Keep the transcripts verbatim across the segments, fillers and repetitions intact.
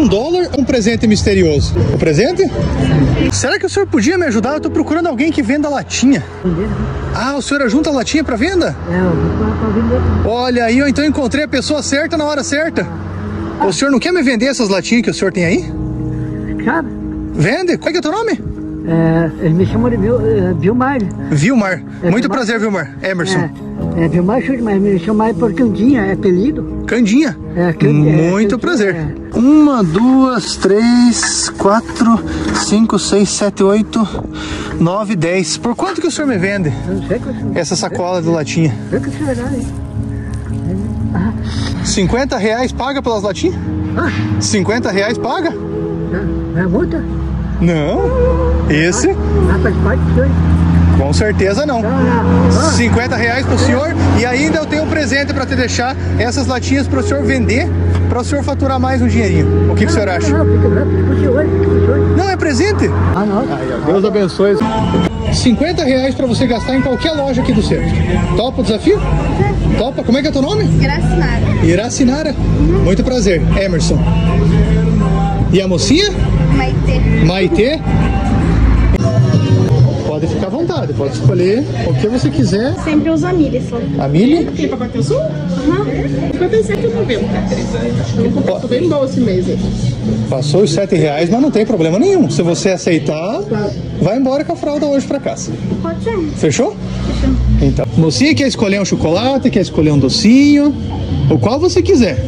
dólar ou um presente misterioso? O presente? Será que o senhor podia me ajudar? Eu tô procurando alguém que venda latinha. Ah, o senhor ajunta a latinha para venda? É, eu vou para vender. Olha aí, eu então encontrei a pessoa certa na hora certa. O senhor não quer me vender essas latinhas que o senhor tem aí? Cara. Vende? Qual é que é o teu nome? É, ele me chama de Vil, é, Vilmar. Vilmar. É, Muito Vilmar. prazer, Vilmar. Emerson. É, é Vilmar Chute, mas me chama por Candinha, é apelido. Candinha. É, Candinha. Muito é, prazer. É. Uma, duas, três, quatro, cinco, seis, sete, oito, nove, dez. Por quanto que o senhor me vende Eu não sei quanto. essa sacola de latinha? Sei que será, hein? Ah, cinquenta reais paga pelas latinhas? ah, cinquenta reais paga? não é multa? Não. Esse? Ah, faz parte do senhor. Com certeza não. Não, não. Ah, cinquenta reais pro senhor e ainda eu tenho um presente para te deixar essas latinhas para o senhor vender, para o senhor faturar mais um dinheirinho. O que, que o senhor acha? Não, fica bravo, fica pro senhor, fica pro senhor. Não, é presente. Ah, não. Aí, ó, Deus abençoe. cinquenta reais para você gastar em qualquer loja aqui do centro. Topa o desafio? Topa? Como é que é teu nome? Iracinara. Iracinara. Muito prazer, Emerson. E a mocinha? Maitê. Maitê. Pode ficar à vontade, pode escolher o que você quiser. Sempre uso a milha só. A milha? Aquele pacote azul? Aham. cinquenta e sete e noventa. Eu comprei, tô bem bom esse mês aí. Passou os sete reais, mas não tem problema nenhum. Se você aceitar, vai embora com a fralda hoje pra casa. Pode ser. Fechou? Fechou. Então, mocinha quer escolher um chocolate, quer escolher um docinho, o qual você quiser.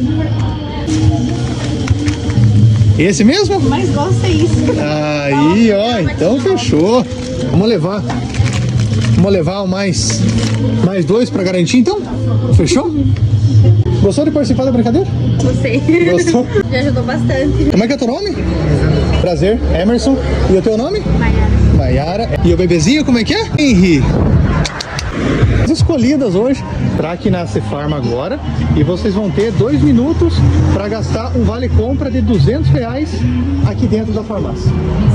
Esse mesmo? Mas gosto é isso. Aí, ó, então fechou. Vamos levar. Vamos levar mais, mais dois pra garantir, então? Fechou? Gostou de participar da brincadeira? Gostei. Gostou? Me ajudou bastante. Como é que é teu nome? Prazer, Emerson. E o teu nome? Maiara. Maiara. E o bebezinho, como é que é? Henri. As escolhidas hoje para aqui na Cefarma agora, e vocês vão ter dois minutos para gastar um vale compra de duzentos reais aqui dentro da farmácia.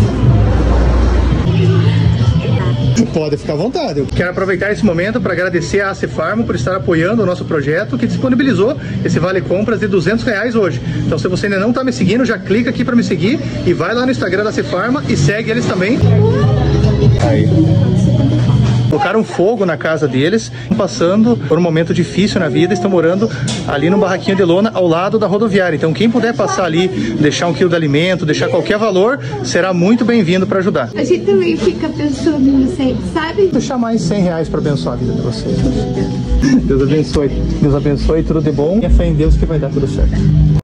Pode ficar à vontade. Eu quero aproveitar esse momento para agradecer a Cefarma por estar apoiando o nosso projeto, que disponibilizou esse vale compras de duzentos reais hoje. Então, se você ainda não está me seguindo, já clica aqui para me seguir e vai lá no Instagram da Cefarma e segue eles também. Aí. Colocaram fogo na casa deles, passando por um momento difícil na vida, estão morando ali no barraquinho de lona ao lado da rodoviária. Então quem puder passar ali, deixar um quilo de alimento, deixar qualquer valor, será muito bem-vindo para ajudar. A gente também fica pensando em você, sabe? Deixar mais cem reais para abençoar a vida de vocês. Deus abençoe. Deus abençoe, tudo de bom. E a fé em Deus que vai dar tudo certo.